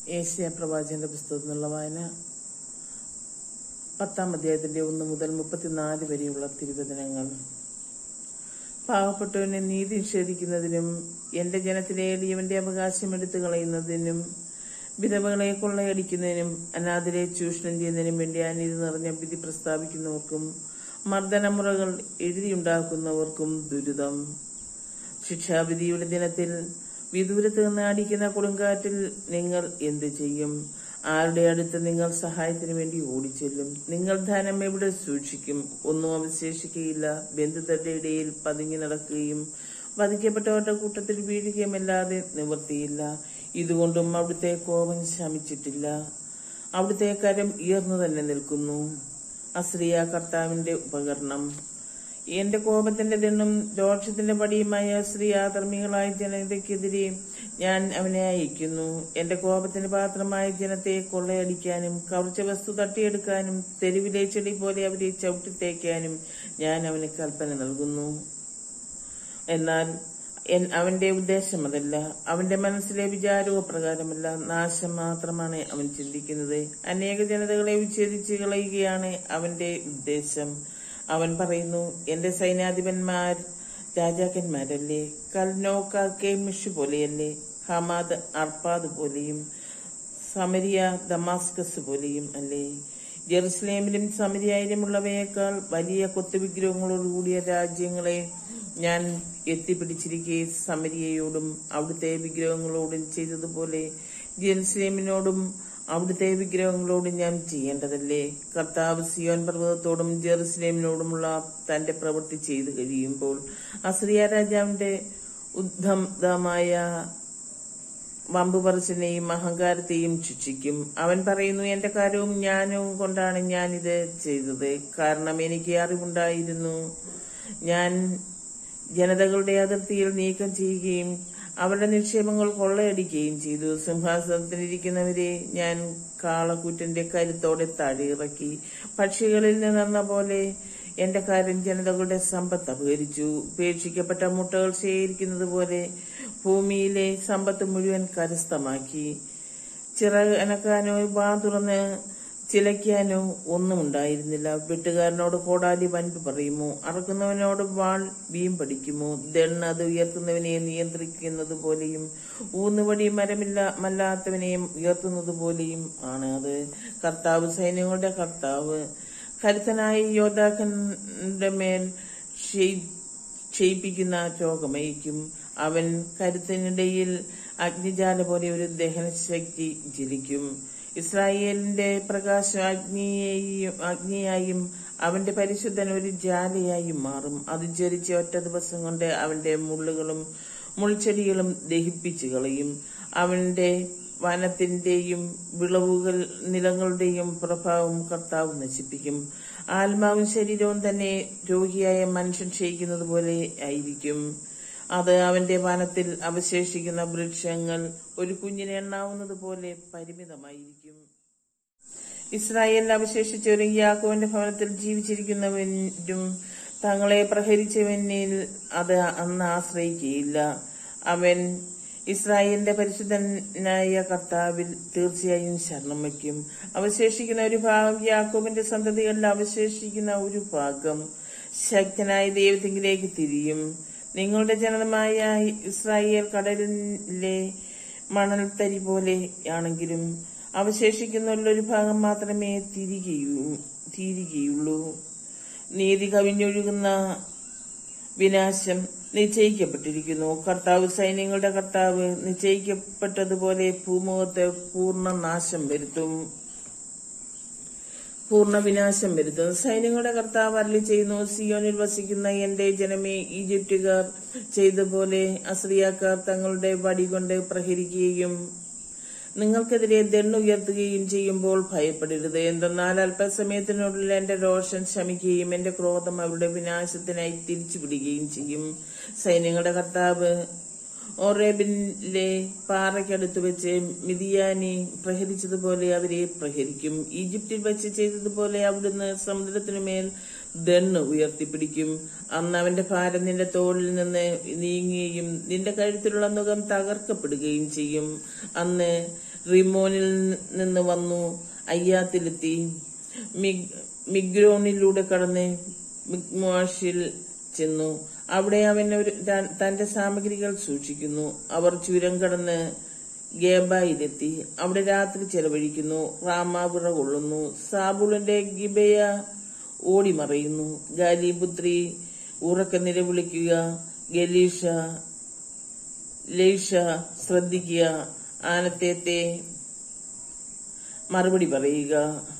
ഏശയ്യാ പ്രവാചകന്റെ പുസ്തകത്തിൽ നിന്നുള്ള വായന 10-ാം അധ്യായത്തിന്റെ 1 മുതൽ 34 വരെയുള്ള തിരുവചനങ്ങൾ. പാവപ്പെട്ടവനെ നീതി നിഷേധിക്കുന്നതിനും എന്റെ ജനത്തിലെ എളിയവന്റെ അവകാശം എടുത്തു കളയുന്നതിനും വിധവകളെ കൊള്ളയടിക്കുന്നതിനും അനാഥരെ ചൂഷണം ചെയ്യുന്നതിനും വേണ്ടി അനീതി നിറഞ്ഞ വിധി പ്രസ്താവിക്കുന്നവർക്കും മർദ്ദനമുറകൾ എഴുതിയുണ്ടാക്കുന്നവർക്കും ദുരിതം. ശിക്ഷാവിധിയുടെ ദിനത്തിൽ വിദൂരത്ത് നിന്ന് അടിക്കുന്ന കൊടുങ്കാറ്റിൽ നിങ്ങൾ എന്ത് ചെയ്യും? ആരുടെ അടുത്ത് നിങ്ങൾ സഹായത്തിന് വേണ്ടി ഓടിച്ചെല്ലും? നിങ്ങൾ ധനം എവിടെ സൂക്ഷിക്കും? ഒന്നും അവശേഷിക്കുകയില്ല. ബന്ധുക്കളുടെ ഇടയിൽ പതുങ്ങി നടക്കുകയും വധിക്കപ്പെട്ടവരുടെ കൂട്ടത്തിൽ വീഴുകയുമല്ലാതെ നിവൃത്തിയില്ല. ഇതുകൊണ്ടും അവിടുത്തെ കോപം ശമിച്ചിട്ടില്ല. അവിടുത്തെ കരം ഉയർന്നു തന്നെ നിൽക്കുന്നു. അസീറിയ കർത്താവിന്റെ ഉപകരണം. എന്റെ കോപത്തിന്റെ ദണ്ഡും രോഷത്തിന്റെ പടിയുമായ അസീറിയ ധർമ്മികളായ ജനതയ്ക്കെതിരെ ഞാൻ അവനെ അയക്കുന്നു. എന്റെ കോപത്തിന് പാത്രമായ ജനത്തെ കൊള്ളയടിക്കാനും കവർച്ച വസ്തു തട്ടിയെടുക്കാനും തെരുവിലെ ചെടി പോലെ അവരെ ചവിട്ടിത്തേക്കാനും ഞാൻ അവന് കൽപ്പന നൽകുന്നു. എന്നാൽ അവന്റെ ഉദ്ദേശം അതല്ല, അവന്റെ മനസ്സിലെ വിചാരവും പ്രകാരമല്ല. നാശം മാത്രമാണ് അവൻ ചിന്തിക്കുന്നത്. അനേക ജനതകളെ വിച്ഛേദിച്ച് കളയുകയാണ് അവന്റെ ഉദ്ദേശം. അവൻ പറയുന്നു, എന്റെ സൈന്യാധിപന്മാർ രാജാക്കന്മാരല്ലേ? കൽനോക്കാർക്കെമിഷ് പോലെയല്ലേ? ഹമാദ് അർപ്പാദ് പോലെയും സമരിയ ദമാസ്കസ് പോലെയും അല്ലേ? ജെറുസലേമിലും സമരിയയിലുമുള്ളവയേക്കാൾ വലിയ കൊത്തുവിഗ്രഹങ്ങളോടുകൂടിയ രാജ്യങ്ങളെ ഞാൻ എത്തിപ്പിടിച്ചിരിക്കെ സമരിയയോടും അവിടുത്തെ വിഗ്രഹങ്ങളോടും ചെയ്തതുപോലെ ജെറുസലേമിനോടും അവിടുത്തെ വിഗ്രഹങ്ങളോടും ഞാൻ ചെയ്യേണ്ടതല്ലേ? കർത്താവ് സിയോൻ പർവ്വതത്തോടും ജെറുസലേമിനോടുമുള്ള തന്റെ പ്രവൃത്തി ചെയ്തു കഴിയുമ്പോൾ അസീറിയ രാജാവിന്റെ ഉദ്ധതമായ വമ്പുപറച്ചിനെയും അഹങ്കാരത്തെയും ശിക്ഷിക്കും. അവൻ പറയുന്നു, എന്റെ കാര്യവും ജ്ഞാനവും കൊണ്ടാണ് ഞാനിത് ചെയ്തത്. കാരണം എനിക്ക് അറിവുണ്ടായിരുന്നു. ഞാൻ ജനതകളുടെ അതിർത്തിയിൽ നീക്കം ചെയ്യുകയും അവരുടെ നിക്ഷേപങ്ങൾ കൊള്ളയടിക്കുകയും ചെയ്തു. സിംഹാസനത്തിലിരിക്കുന്നവരെ ഞാൻ കാളക്കൂറ്റന്റെ കരുത്തോടെ താഴെയിറക്കി. പക്ഷികളിൽ നിന്നെന്ന പോലെ എന്റെ കാര്യം ജനതകളുടെ സമ്പത്ത് അപഹരിച്ചു. ഉപേക്ഷിക്കപ്പെട്ട മുട്ടകൾ ശേഖരിക്കുന്നത് പോലെ ഭൂമിയിലെ സമ്പത്ത് മുഴുവൻ കരസ്ഥമാക്കി. ചിറകനക്കാനോ വാ തുറന്ന് ചിലയ്ക്കാനോ ഒന്നും ഉണ്ടായിരുന്നില്ല. വെട്ടുകാരനോട് കോടാലി വൻപ് പറയുമോ? അറക്കുന്നവനോട് വാൾ വീമ്പടിക്കുമോ? ദണ്ണ് അത് ഉയർത്തുന്നവനെ നിയന്ത്രിക്കുന്നത് പോലെയും ഊന്നുവടി മരമില്ലാത്തവനെയും ഉയർത്തുന്നത് പോലെയും ആണ് അത്. കർത്താവ് സൈന്യങ്ങളുടെ കർത്താവ് കരുത്തനായ യോദ്ധാക്കന്റെ മേൽ ക്ഷയിപ്പിക്കുന്ന രോഗമയക്കും. അവൻ കരുത്തിനിടയിൽ അഗ്നിജാല പോലെ ഒരു ദഹനശക്തി ജ്വലിക്കും. ഇസ്രായേലിന്റെ പ്രകാശം അഗ്നിയായും അവന്റെ പരിശുദ്ധൻ ഒരു ജ്വാലയായും മാറും. അത് ജ്വലിച്ച് ഒറ്റ ദിവസം കൊണ്ട് അവന്റെ മുള്ളുകളും മുൾച്ചെടികളും ദഹിപ്പിച്ചു കളയും. അവന്റെ വനത്തിന്റെയും വിളവുകൾ നിലങ്ങളുടെയും പ്രഭാവം കർത്താവ് നശിപ്പിക്കും. ആത്മാവും ശരീരവും തന്നെ രോഗിയായ മനുഷ്യൻ ക്ഷയിക്കുന്നത് പോലെ ആയിരിക്കും. അത് അവന്റെ വനത്തിൽ അവശേഷിക്കുന്ന വൃക്ഷങ്ങൾ ഒരു കുഞ്ഞിനെ എണ്ണാവുന്നത് പോലെ പരിമിതമായിരിക്കും. ഇസ്രായേലിൽ അവശേഷിച്ചവരും യാക്കോബിന്റെ ഭവനത്തിൽ ജീവിച്ചിരിക്കുന്നവരും തങ്ങളെ പ്രഹരിച്ചവനിൽ അത് അന്ന് ആശ്രയിക്കുകയില്ല. അവൻ ഇസ്രായേലിന്റെ പരിശുദ്ധനായ കർത്താവിൽ തീർച്ചയായും ശരണം വയ്ക്കും. അവശേഷിക്കുന്ന ഒരു ഭാഗം, യാക്കോബിന്റെ സന്തതികളിൽ അവശേഷിക്കുന്ന ഒരു ഭാഗം ശക്തനായ ദൈവത്തിങ്കിലേക്ക് തിരിയും. നിങ്ങളുടെ ജനതമായ ഇസ്രായേൽ കടലിലെ മണൽത്തരി പോലെയാണെങ്കിലും അവശേഷിക്കുന്നുള്ളൊരു ഭാഗം മാത്രമേ തീരുകയുള്ളൂ. നീതി കവിഞ്ഞൊഴുകുന്ന വിനാശം നിശ്ചയിക്കപ്പെട്ടിരിക്കുന്നു. കർത്താവ് സൈന്യങ്ങളുടെ കർത്താവ് നിശ്ചയിക്കപ്പെട്ടതുപോലെ ഭൂമുഖത്ത് പൂർണ്ണ വിനാശം വരുത്തും. സൈന്യങ്ങളുടെ കർത്താവ് അരുളി ചെയ്യുന്നു, സിയോനിൽ വസിക്കുന്ന എന്റെ ജനമേ, ഈജിപ്തുകാർ ചെയ്തപോലെ അസീറിയക്കാർ തങ്ങളുടെ വടി കൊണ്ട് പ്രഹരിക്കുകയും നിങ്ങൾക്കെതിരെ ദണ്ണ് ഉയർത്തുകയും ചെയ്യുമ്പോൾ ഭയപ്പെടരുത്. എന്തെന്നാൽ അല്പസമയത്തിനുള്ളിൽ എന്റെ രോഷം ശമിക്കുകയും എന്റെ ക്രോധം അവരുടെ വിനാശത്തിനായി തിരിച്ചുവിടുകയും ചെയ്യും. സൈന്യങ്ങളുടെ കർത്താവ് ഓറേബിലെ പാറയ്ക്കടുത്ത് വെച്ച് മിദിയാനി പ്രഹരിച്ചതുപോലെ അവരെ പ്രഹരിക്കും. ഈജിപ്തിൽ വെച്ച് ചെയ്തതുപോലെ അവിടുന്ന് സമുദ്രത്തിനുമേൽ ദണ്ണ് ഉയർത്തിപ്പിടിക്കും. അന്ന് അവന്റെ ഭാരം നിന്റെ തോളിൽ നിന്ന് നീങ്ങുകയും നിന്റെ കഴുത്തിലുള്ള നുകം തകർക്കപ്പെടുകയും ചെയ്യും. അന്ന് റിമോനിൽ നിന്ന് വന്നു അയ്യാത്തിലെത്തി. മിഗ്രോണിലൂടെ കടന്ന് മിഗ്മാഷിൽ ചെന്നു. അവിടെ അവൻ തന്റെ സാമഗ്രികൾ സൂക്ഷിക്കുന്നു. അവർ ചുരം കടന്ന് ഗേബയിലെത്തി. അവിടെ രാത്രി ചെലവഴിക്കുന്നു. റാമ വിറകൊള്ളുന്നു. സാബുളിന്റെ ഗിബയ ഓടിമറയുന്നു. ഗാലിപുത്രി ഉറക്ക നിലവിളിക്കുക. ലൈഷ ശ്രദ്ധിക്കുക. ആനത്തേത്തെ മറുപടി പറയുക.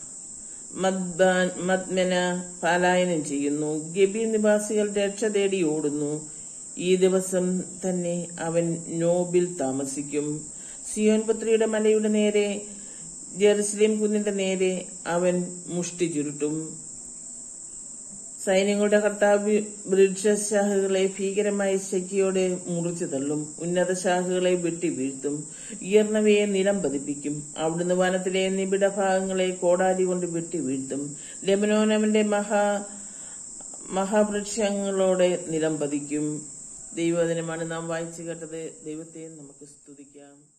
മദ്മന പലായനം ചെയ്യുന്നു. ഗബീർ നിവാസികൾ രക്ഷ തേടി ഓടുന്നു. ഈ ദിവസം തന്നെ അവൻ നോബിൽ താമസിക്കും. സിയോൻ പുത്രിയുടെ മലയുടെ നേരെ, ജെറുസലേം കുന്നിന്റെ നേരെ അവൻ മുഷ്ടി ചുരുട്ടും. സൈന്യങ്ങളുടെ കർത്താവ് വൃക്ഷശാഖകളെ ഭീകരമായ ശക്തിയോടെ മുറിച്ചു തള്ളും. ഉന്നത ശാഖകളെ വെട്ടി വീഴ്ത്തും. ഉയർന്നവയെ നിലം പതിപ്പിക്കും. അവിടുന്ന് വനത്തിലെ നിബിഡ ഭാഗങ്ങളെ കോടാലി കൊണ്ട് വെട്ടി വീഴ്ത്തും. ലെബനോൻ അവന്റെ മഹാവൃക്ഷങ്ങളോടെ നിലം പതിക്കും. ദൈവവചനമാണ് നാം വായിച്ചു കേട്ടത്. ദൈവത്തെ നമുക്ക് സ്തുതിക്കാം.